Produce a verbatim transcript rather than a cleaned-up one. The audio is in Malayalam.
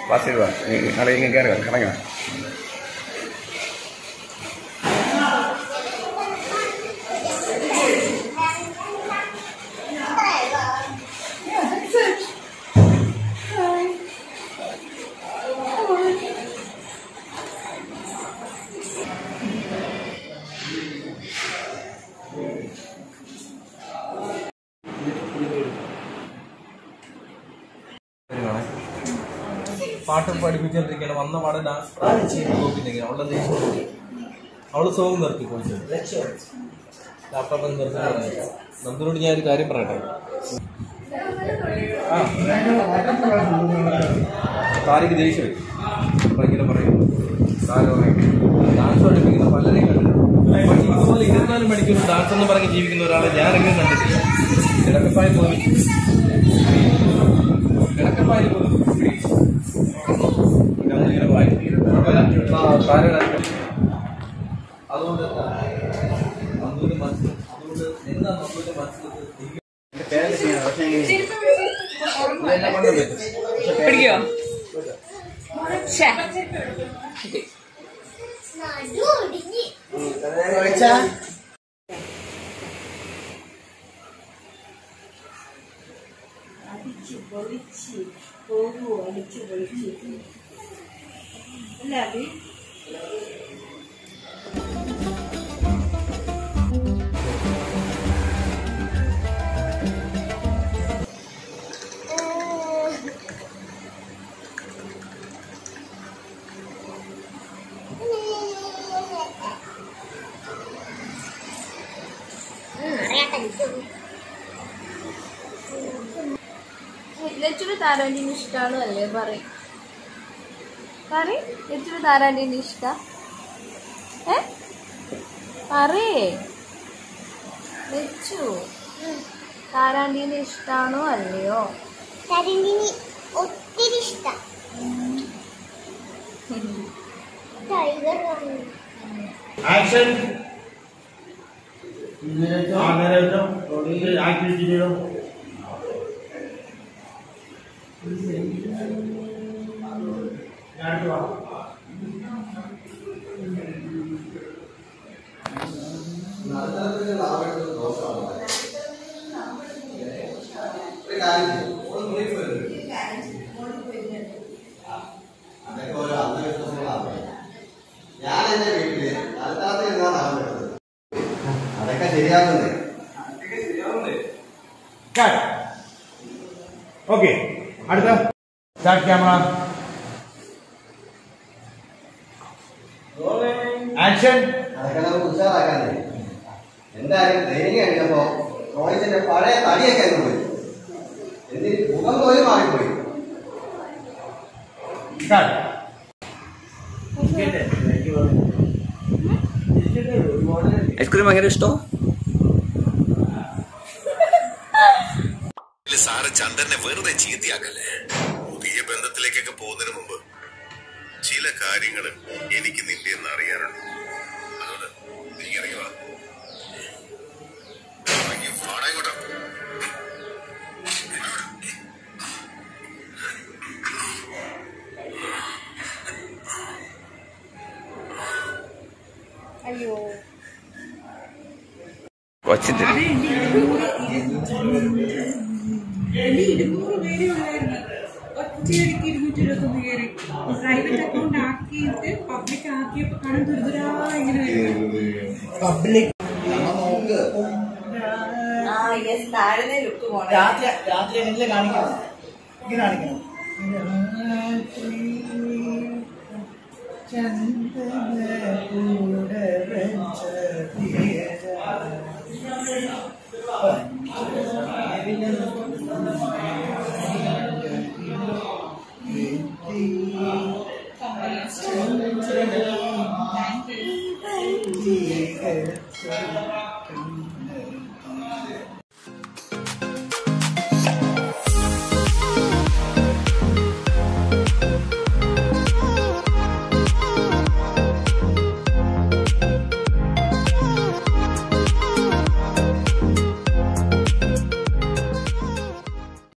പാസ് ചെയ്തു നാളെ ഇങ്ങനെ കയറുക കടങ്ങ പാട്ടും പഠിപ്പിച്ചോണ്ടിരിക്കുകയാണ് വന്ന പാടെ ഡാൻസ് നോക്കിയിട്ടിരിക്കുകയാണ് അവളുടെ ദേഷ്യം അവള് സോങ് നിർത്തി പോയി ലാപ്ടോപ്പ് നിർത്തി. നന്ദിനോട് ഞാൻ ഒരു കാര്യം പറയട്ടെ. ആ താരിക്ക് ദേഷ്യം അപ്പൊ ഇങ്ങനെ പറയും ഡാൻസ് പഠിപ്പിക്കുന്ന പലരെയും കണ്ടിട്ടുണ്ട്. പക്ഷെ ഇതുപോലെ ഇരുപത്തിനാല് മണിക്കൂർ ഡാൻസ് എന്ന് പറഞ്ഞ് ജീവിക്കുന്ന ഒരാളെ ഞാൻ എങ്ങനെ കണ്ടിട്ടില്ല. കിടക്കപ്പായി പോയി കിടക്കപ്പായി പോയി അതുകൊണ്ട് നന്ദൂര് മനസ്സിൽ അതുകൊണ്ട് എന്താ നന്ദൂര് മനസ്സിൽ പിടിക്കോ അടിച്ചു പൊളിച്ച് പോകുമോ അടിച്ചു പൊളിച്ച് അല്ല അത് ലച്ചുവിന് താരാന്റീനെ ഇഷ്ടമാണ് അല്ലേ പറയും പറയും ലച്ചുവിന് താരാന്റീനെ ഇഷ്ട ഏ പറയേ ലച്ചു താരാന്റീനെ ഇഷ്ടാണോ അല്ലയോ? താരാന്റീനെ ഒത്തിരി ഇഷ്ടം. ആക്ഷൻ ആക്ടിവിറ്റി ചെയ്യണം. ഞാൻ എന്റെ വീട്ടില് അടുത്താത്ത ഇരുന്നാണ് അതൊക്കെ ശരിയാകുന്നേ. ഓക്കെ അടുത്ത സ്റ്റാർട്ട് ക്യാമറ ആക്ഷൻ. അതൊക്കെ നമുക്ക് ഉത്സാഹമാക്കാന്നേ. എന്തായാലും ട്രെയിനിങ് കഴിഞ്ഞപ്പോ റോയിച്ചിന്റെ പഴയ തടിയൊക്കെ അങ്ങ് പോയി. എന്നിട്ട് മുഖം പോലും മാറിപ്പോയി. ഐസ്ക്രീം ഭയങ്കര ഇഷ്ടം. സാറ് ചന്ദ്രനെ വെറുതെ ചീത്തയാക്കല്ലേ. പുതിയ ബന്ധത്തിലേക്കൊക്കെ പോകുന്നതിന് മുമ്പ് ചില കാര്യങ്ങൾ എനിക്ക് നിന്റെ എന്ന് അറിയാനുണ്ട്. അതുകൊണ്ട് നീ ഇറങ്ങി വാ. വാടായിക്കോട്ടെ. അയ്യോ കൊച്ചിട്ട് ഇരുന്നൂറ് പേര് ഉണ്ടായിരുന്നു. ഒറ്റയടിക്ക് ഇരുന്നൂറ്റി ഇരുപത്തി ഒന്ന് പേര് പ്രൈവറ്റ് അക്കൗണ്ട് ആക്കിയിട്ട് പബ്ലിക് ആക്കിയപ്പോ കാണാൻ ദുരിതരാ ഇങ്ങനെ പബ്ലിക് രാത്രി രാത്രി എങ്ങനെ കാണിക്കണം ഇങ്ങനെ കാണിക്കണം. ചന്ദ്രകൂട